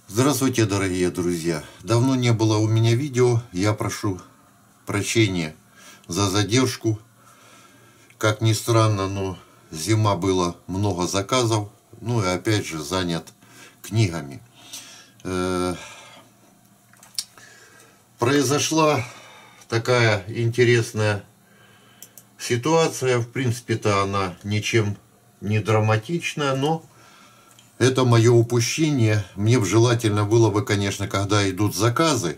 Здравствуйте, дорогие друзья! Давно не было у меня видео, я прошу прощения за задержку. Как ни странно, но зима, было много заказов, ну и опять же занят книгами. Произошла такая интересная ситуация, в принципе-то она ничем не драматичная, но это мое упущение. Мне бы желательно было бы, конечно, когда идут заказы,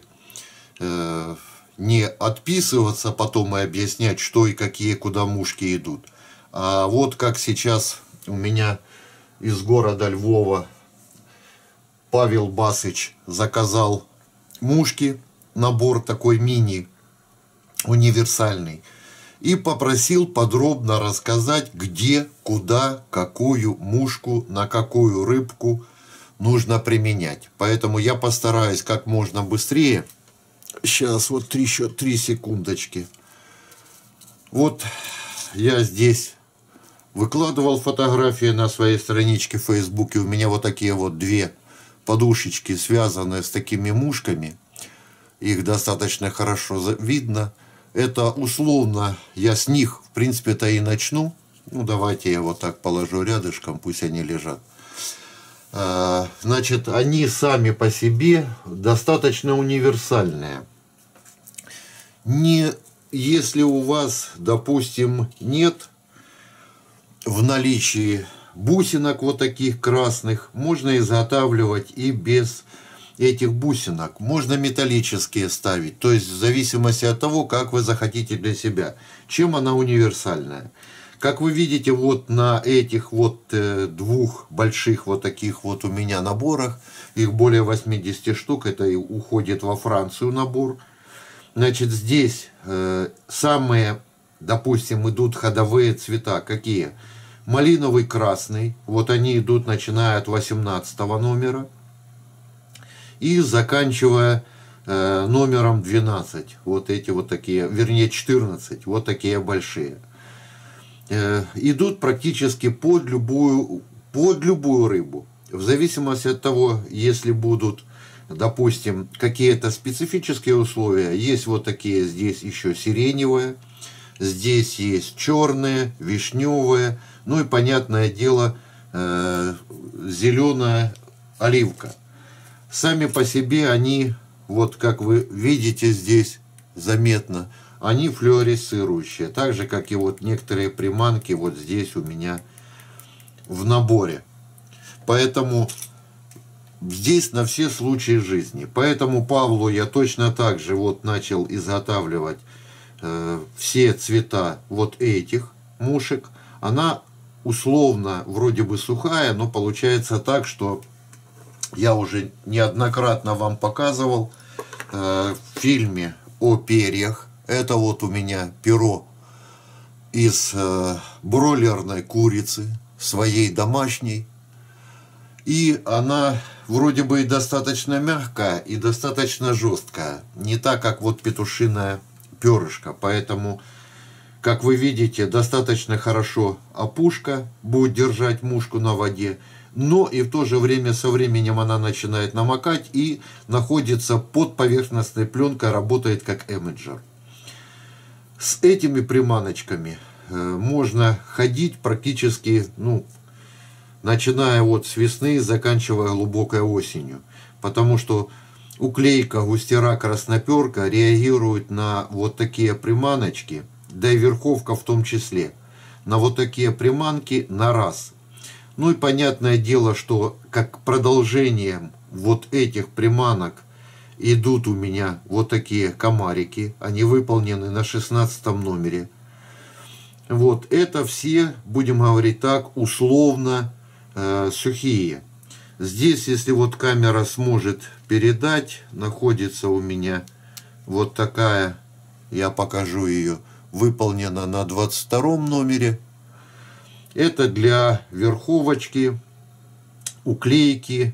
не отписываться потом и объяснять, что и какие, куда мушки идут. А вот как сейчас у меня из города Львова Павел Басыч заказал мушки, набор такой мини, универсальный. И попросил подробно рассказать, где, куда, какую мушку, на какую рыбку нужно применять. Поэтому я постараюсь как можно быстрее. Сейчас вот еще 3 секундочки. Вот я здесь выкладывал фотографии на своей страничке в Фейсбуке. У меня вот такие вот 2 подушечки, связанные с такими мушками. Их достаточно хорошо видно. Это условно, я с них, в принципе-то, и начну. Ну, давайте я вот так положу рядышком, пусть они лежат. Значит, они сами по себе достаточно универсальные. Если у вас, допустим, нет в наличии бусинок вот таких красных, можно изготавливать и без этих бусинок. Можно металлические ставить, то есть в зависимости от того, как вы захотите для себя. Чем она универсальная? Как вы видите, вот на этих вот 2 больших вот таких вот у меня наборах, их более 80 штук, это и уходит во Францию набор. Значит, здесь самые, допустим, идут ходовые цвета. Какие? Малиновый, красный, вот они идут начиная от 18 номера. И заканчивая номером 12, вот эти вот такие, вернее 14, вот такие большие. Идут практически под любую рыбу. В зависимости от того, если будут, допустим, какие-то специфические условия, есть вот такие здесь еще сиреневые, здесь есть черные, вишневые, ну и, понятное дело, зеленая оливка. Сами по себе они, вот как вы видите здесь заметно, они флуоресцирующие. Так же, как и вот некоторые приманки вот здесь у меня в наборе. Поэтому здесь на все случаи жизни. Поэтому Павлу я точно так же вот начал изготавливать все цвета вот этих мушек. Она условно вроде бы сухая, но получается так, что я уже неоднократно вам показывал в фильме о перьях. Это вот у меня перо из бройлерной курицы, своей домашней. И она вроде бы и достаточно мягкая, и достаточно жесткая. Не так, как вот петушиное перышко. Поэтому, как вы видите, достаточно хорошо опушка будет держать мушку на воде. Но и в то же время со временем она начинает намокать и находится под поверхностной пленкой, работает как эмеджер. С этими приманочками можно ходить практически, ну, начиная вот с весны, заканчивая глубокой осенью. Потому что уклейка, густера, красноперка реагирует на вот такие приманочки, да и верховка в том числе, на вот такие приманки на раз. Ну и понятное дело, что как продолжением вот этих приманок идут у меня вот такие комарики. Они выполнены на 16 номере. Вот это все, будем говорить так, условно сухие. Здесь, если вот камера сможет передать, находится у меня вот такая, я покажу ее, выполнена на 22 номере. Это для верховочки, уклейки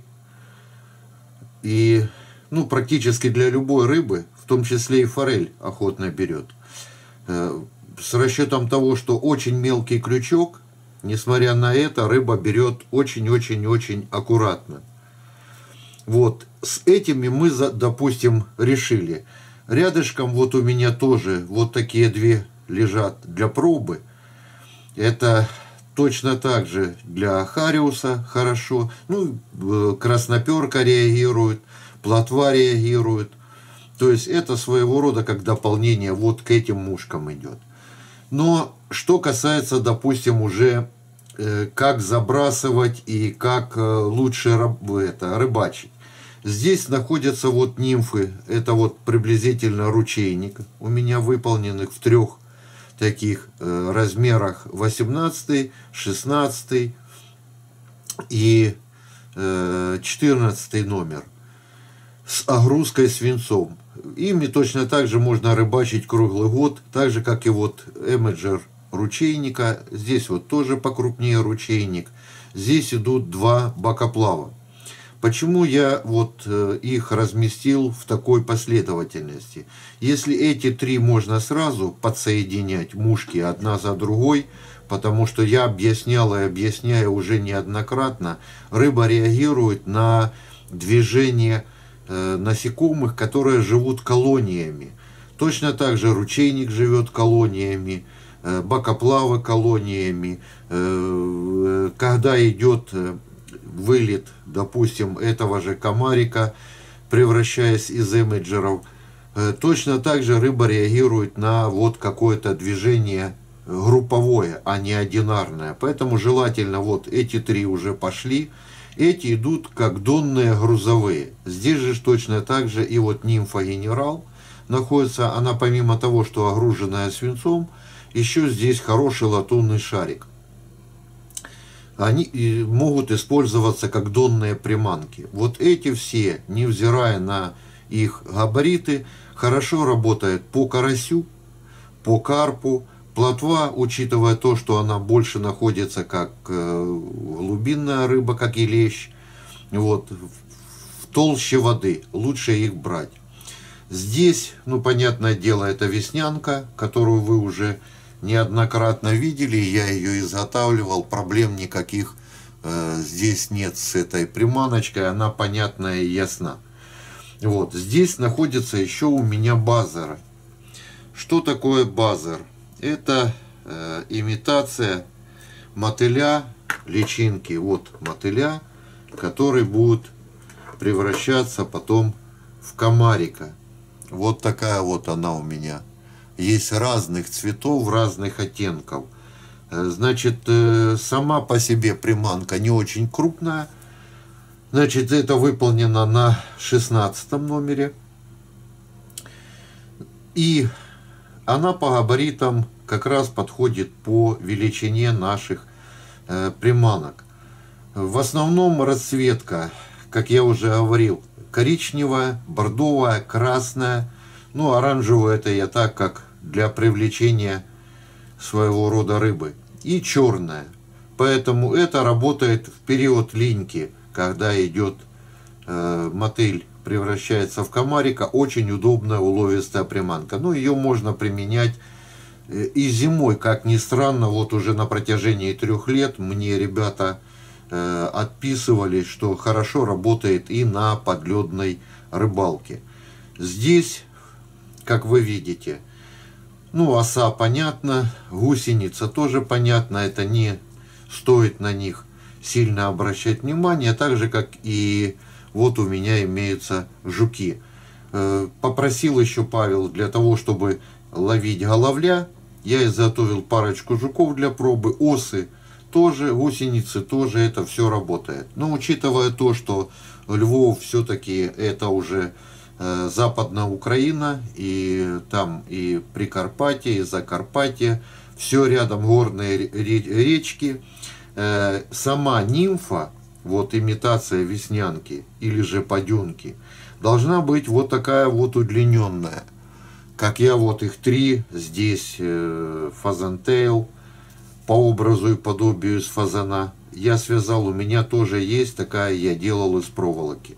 и, ну, практически для любой рыбы, в том числе и форель охотно берет. С расчетом того, что очень мелкий крючок, несмотря на это, рыба берет очень-очень-очень аккуратно. Вот, с этими мы, допустим, решили. Рядышком вот у меня тоже вот такие две лежат для пробы. Это точно так же для хариуса хорошо. Ну, красноперка реагирует, плотва реагирует. То есть это своего рода как дополнение вот к этим мушкам идет. Но что касается, допустим, уже как забрасывать и как лучше рыбачить. Здесь находятся вот нимфы, это вот приблизительно ручейник, у меня выполненных в трех таких размерах: 18, 16 и 14 номер с огрузкой свинцом. Ими точно так же можно рыбачить круглый год, так же как и вот эмеджер ручейника. Здесь вот тоже покрупнее ручейник. Здесь идут два бокоплава. Почему я вот их разместил в такой последовательности? Если эти три можно сразу подсоединять, мушки одна за другой, потому что я объяснял и объясняю уже неоднократно, рыба реагирует на движение насекомых, которые живут колониями. Точно так же ручейник живет колониями, бокоплавы колониями. Когда идет вылет, допустим, этого же комарика, превращаясь из эмеджеров, точно так же рыба реагирует на вот какое-то движение групповое, а не одинарное. Поэтому желательно вот эти три уже пошли. Эти идут как донные грузовые. Здесь же точно так же и вот нимфа генерал находится. Она помимо того, что огруженная свинцом, еще здесь хороший латунный шарик. Они могут использоваться как донные приманки. Вот эти все, невзирая на их габариты, хорошо работают по карасю, по карпу. Плотва, учитывая то, что она больше находится как глубинная рыба, как и лещ, вот, в толще воды, лучше их брать. Здесь, ну, понятное дело, это веснянка, которую вы уже неоднократно видели, я ее изготавливал, проблем никаких здесь нет с этой приманочкой, она понятная и ясна. Вот, здесь находится еще у меня базер. Что такое базер? Это имитация мотыля, личинки вот мотыля, который будет превращаться потом в комарика. Вот такая вот она у меня. Есть разных цветов, разных оттенков. Значит, сама по себе приманка не очень крупная. Значит, это выполнено на 16 номере. И она по габаритам как раз подходит по величине наших приманок. В основном расцветка, как я уже говорил, коричневая, бордовая, красная. Ну, оранжевую это я так, как для привлечения своего рода рыбы. И черная. Поэтому это работает в период линьки, когда идет мотыль, превращается в комарика. Очень удобная уловистая приманка. Ну, ее можно применять и зимой, как ни странно. Вот уже на протяжении 3 лет мне ребята отписывали, что хорошо работает и на подледной рыбалке. Здесь, как вы видите, ну, оса понятно, гусеница тоже понятно, это не стоит на них сильно обращать внимание, так же, как и вот у меня имеются жуки. Попросил еще Павел для того, чтобы ловить головля, я изготовил парочку жуков для пробы, осы тоже, гусеницы тоже, это все работает. Но учитывая то, что Львов все-таки это уже Западная Украина, и там и Прикарпатье, и Закарпатье, все рядом горные речки, сама нимфа, вот имитация веснянки или же паденки, должна быть вот такая вот удлиненная. Как я вот их 3, здесь фазантейл, по образу и подобию из фазана. Я связал, у меня тоже есть такая, я делал из проволоки.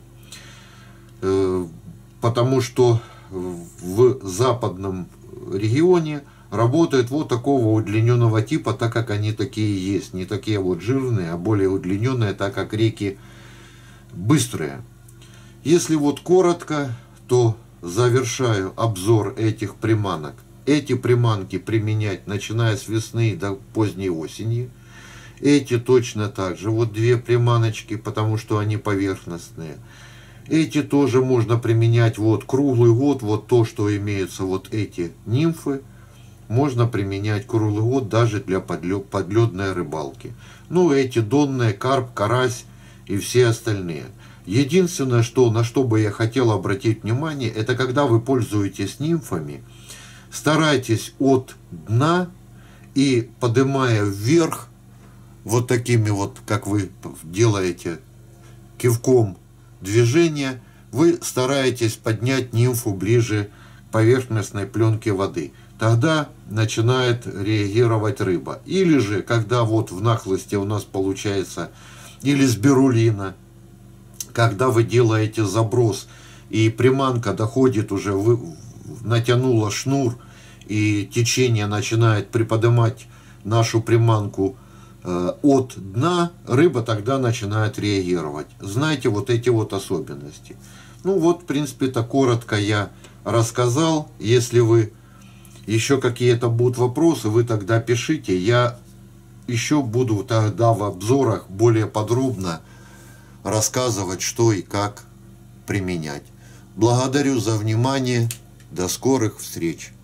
Потому что в западном регионе работают вот такого удлиненного типа, так как они такие есть. Не такие вот жирные, а более удлиненные, так как реки быстрые. Если вот коротко, то завершаю обзор этих приманок. Эти приманки применять начиная с весны до поздней осени. Эти точно так же. Вот две приманочки, потому что они поверхностные. Эти тоже можно применять вот круглый год. Вот то, что имеются вот эти нимфы, можно применять круглый год даже для подледной рыбалки. Ну, эти донные, карп, карась и все остальные. Единственное, на что бы я хотел обратить внимание, это когда вы пользуетесь нимфами, старайтесь от дна и поднимая вверх, вот такими вот, как вы делаете кивком движения, вы стараетесь поднять нимфу ближе к поверхностной пленке воды. Тогда начинает реагировать рыба. Или же, когда вот в нахлысте у нас получается, или спирулина, когда вы делаете заброс, и приманка доходит уже, натянула шнур, и течение начинает приподнимать нашу приманку от дна, рыба тогда начинает реагировать. Знаете, вот эти вот особенности. Ну вот, в принципе-то, коротко я рассказал. Если вы еще какие-то будут вопросы, вы тогда пишите. Я еще буду тогда в обзорах более подробно рассказывать, что и как применять. Благодарю за внимание. До скорых встреч.